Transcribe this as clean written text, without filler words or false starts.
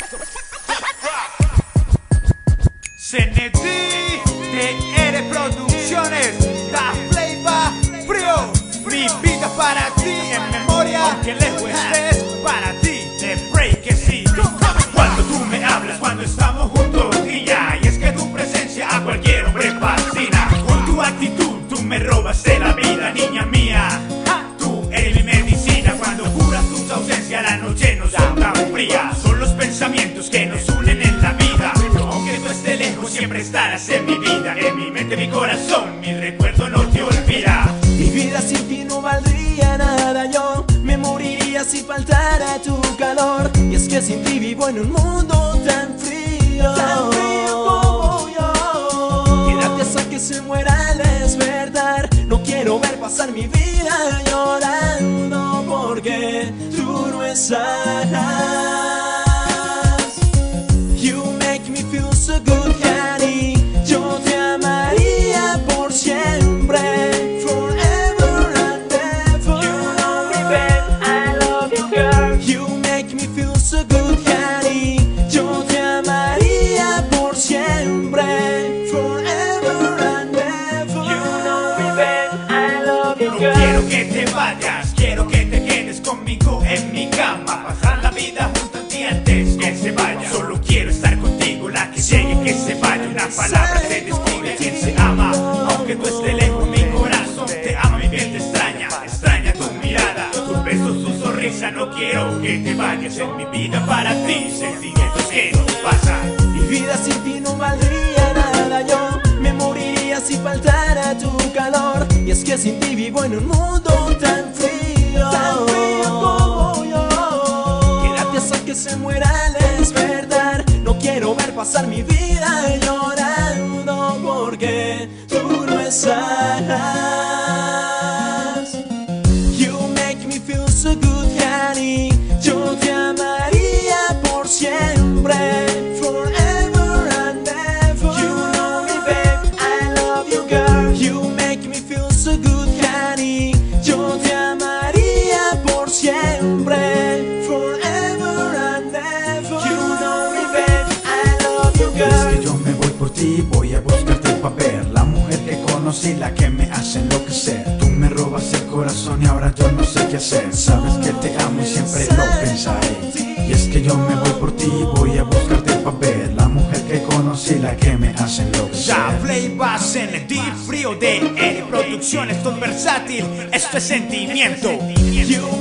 CND, TR Producciones, Da Flavor Frío. Mi vida para ti, en memoria, aunque lejos estés, para ti, de break que sí. Cuando tú me hablas, cuando estamos juntos, niña, y es que tu presencia a cualquier hombre fascina. Con tu actitud, tú me robaste la vida, niña mía. Tú eres mi medicina, cuando curas tus ausencias, la noche nos da tan fría. Son los pensamientos que nos unen en la vida. Aunque tú estés lejos, siempre estarás en mi vida, en mi mente, mi corazón, mi recuerdo no te olvida. Mi vida sin ti no valdría nada, yo me moriría si faltara tu calor. Y es que sin ti vivo en un mundo tan frío como yo. Quédate hasta que se muera al despertar. No quiero ver pasar mi vida llorando porque tú no estás. You make me feel so good, honey. Yo te amaría por siempre. Yo te amaría por siempre, forever and ever. You know me, babe, I love you, girl. No quiero que te vayas, quiero que te quedes conmigo en mi cama. Pasar la vida junto a ti antes que se vaya. Solo quiero estar contigo, la que llegue, que se vaya. Una palabra se describe quien se ama. Aunque tú estés lejos, mi corazón te ama, mi piel te extraña. Extraña tu mirada, tus besos, tu sonrisa. No quiero que te vayas, en mi vida para ti. Sentimientos que no pasan. Mi vida sin ti no valdría nada, yo me moriría si faltara tu calor. Y es que sin ti vivo en un mundo tan frío como yo. Quédate hasta que se muera al despertar. No quiero ver pasar mi vida llorando porque tú no estás. You make me feel so good, honey. Yo te amaría por siempre. Siempre, forever and ever. You know me, babe, I love you, girl. Es que yo me voy por ti, voy a buscarte pa' ver la mujer que conocí, la que me hace enloquecer. Tú me robas el corazón y ahora yo no sé qué hacer. Sabes que te amo y siempre lo pensaré. Y es que yo me voy por ti, voy a buscarte pa' ver la mujer que conocí, la que me hace enloquecer. Da Flavor, CND, Frío, TR Producciones, todo versátil, esto es sentimiento. You